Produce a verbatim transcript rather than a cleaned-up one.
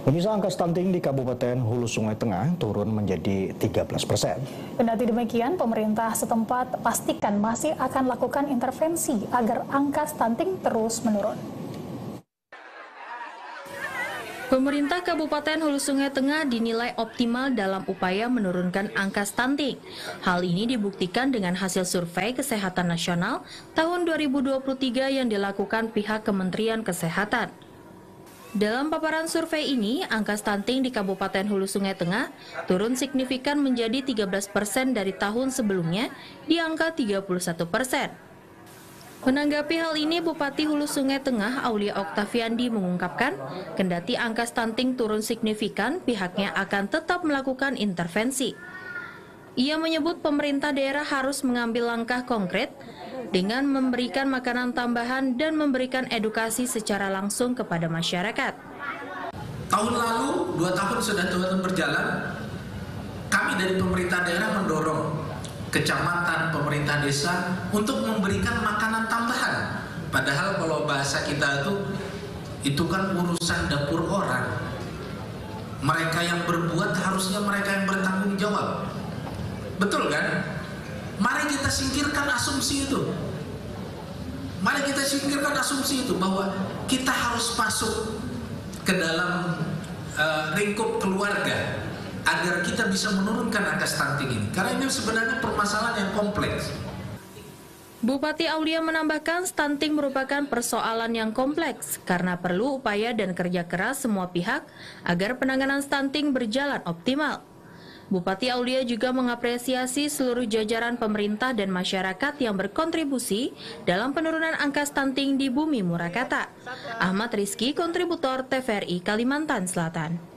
Pemirsa, angka stunting di Kabupaten Hulu Sungai Tengah turun menjadi tiga belas persen. Kendati demikian, pemerintah setempat pastikan masih akan lakukan intervensi agar angka stunting terus menurun. Pemerintah Kabupaten Hulu Sungai Tengah dinilai optimal dalam upaya menurunkan angka stunting. Hal ini dibuktikan dengan hasil survei Kesehatan Nasional tahun dua ribu dua puluh tiga yang dilakukan pihak Kementerian Kesehatan. Dalam paparan survei ini, angka stunting di Kabupaten Hulu Sungai Tengah turun signifikan menjadi tiga belas persen dari tahun sebelumnya di angka tiga puluh satu persen. Menanggapi hal ini, Bupati Hulu Sungai Tengah Aulia Oktaviandi mengungkapkan, kendati angka stunting turun signifikan, pihaknya akan tetap melakukan intervensi. Ia menyebut pemerintah daerah harus mengambil langkah konkret dengan memberikan makanan tambahan dan memberikan edukasi secara langsung kepada masyarakat. Tahun lalu, dua tahun sudah tahun berjalan, kami dari pemerintah daerah mendorong kecamatan, pemerintah desa untuk memberikan makanan tambahan. Padahal kalau bahasa kita itu, itu kan urusan dapur orang. Mereka yang berbuat harusnya mereka yang bertanggung jawab. Betul kan? Mari kita singkirkan asumsi itu. Mari kita singkirkan asumsi itu bahwa kita harus masuk ke dalam uh, lingkup keluarga agar kita bisa menurunkan angka stunting ini. Karena ini sebenarnya permasalahan yang kompleks. Bupati Aulia menambahkan stunting merupakan persoalan yang kompleks karena perlu upaya dan kerja keras semua pihak agar penanganan stunting berjalan optimal. Bupati Aulia juga mengapresiasi seluruh jajaran pemerintah dan masyarakat yang berkontribusi dalam penurunan angka stunting di Bumi Murakata. Ahmad Rizky, kontributor T V R I Kalimantan Selatan.